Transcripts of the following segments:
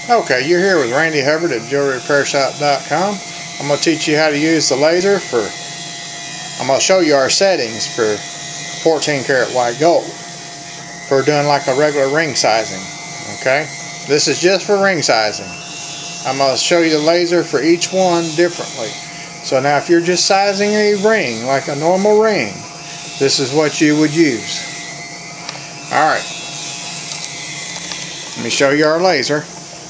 Okay, you're here with Randy Hubbard at jewelryrepairshop.com. I'm going to teach you how to use the laser I'm going to show you our settings for 14 karat white gold for doing like a regular ring sizing. Okay, this is just for ring sizing. I'm going to show you the laser for each one differently. So now if you're just sizing a ring like a normal ring, this is what you would use. Alright, let me show you our laser.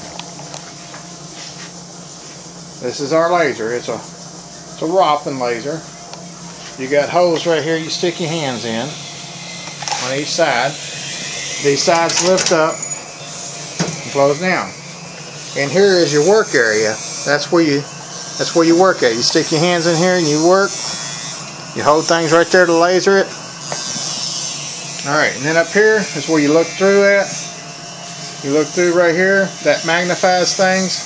This is our laser. It's a Roppin laser. You got holes right here you stick your hands in on each side. These sides lift up and close down. And here is your work area. That's where you work at. You stick your hands in here and you work. You hold things right there to laser it. Alright, and then up here is where you look through at. You look through right here. That magnifies things.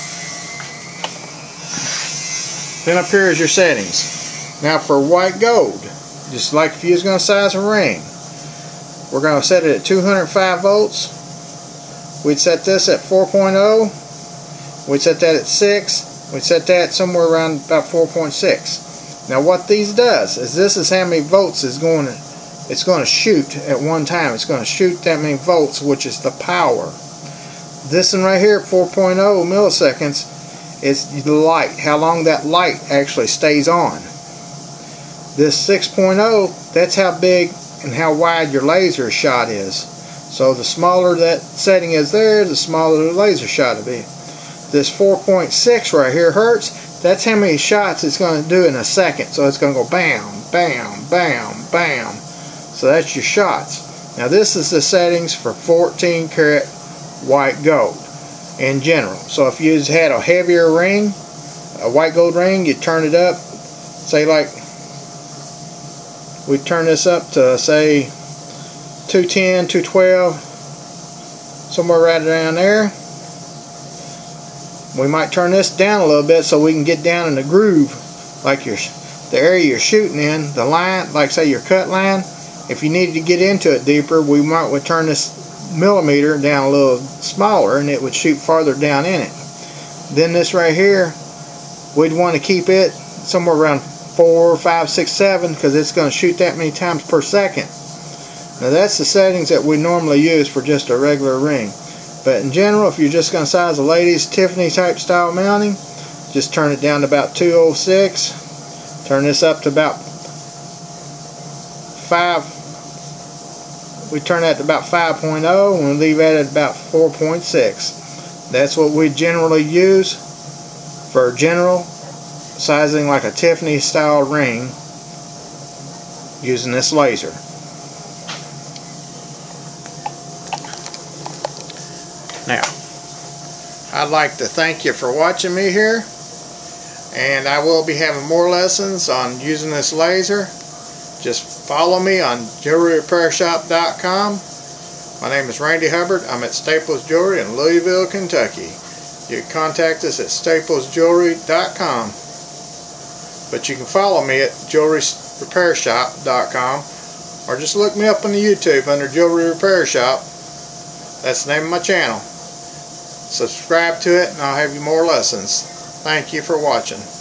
Then up here is your settings. Now for white gold, just like if you was going to size a ring, we're going to set it at 205 volts. We'd set this at 4.0. We'd set that at 6. We'd set that somewhere around about 4.6. Now what these does is this is how many volts it's going to shoot at one time. It's going to shoot that many volts, which is the power. This one right here, 4.0 milliseconds, is the light, how long that light actually stays on. This 6.0, that's how big and how wide your laser shot is. So the smaller that setting is there, the smaller the laser shot will be. This 4.6 right here, Hertz, that's how many shots it's going to do in a second. So it's going to go bam, bam, bam, bam. So that's your shots. Now this is the settings for 14 karat white gold in general. So if you had a heavier ring, a white gold ring, you turn it up, say like we turn this up to say 210, 212, somewhere right around there. We might turn this down a little bit so we can get down in the groove, like the area you're shooting in, the line, like say your cut line. If you needed to get into it deeper, we would turn this millimeter down a little smaller and it would shoot farther down in it. Then this right here, we'd want to keep it somewhere around 4, 5, 6, 7 because it's going to shoot that many times per second. Now that's the settings that we normally use for just a regular ring. But in general, if you're just going to size a ladies Tiffany type style mounting, just turn it down to about 206. Turn this up to about 5. We turn that to about 5.0 and we leave that at about 4.6. That's what we generally use for general sizing like a Tiffany style ring using this laser. Now, I'd like to thank you for watching me here, and I will be having more lessons on using this laser. Just follow me on jewelryrepairshop.com. My name is Randy Hubbard. I'm at Staples Jewelry in Louisville, Kentucky. You can contact us at staplesjewelry.com. But you can follow me at jewelryrepairshop.com or just look me up on the YouTube under Jewelry Repair Shop. That's the name of my channel. Subscribe to it and I'll have you more lessons. Thank you for watching.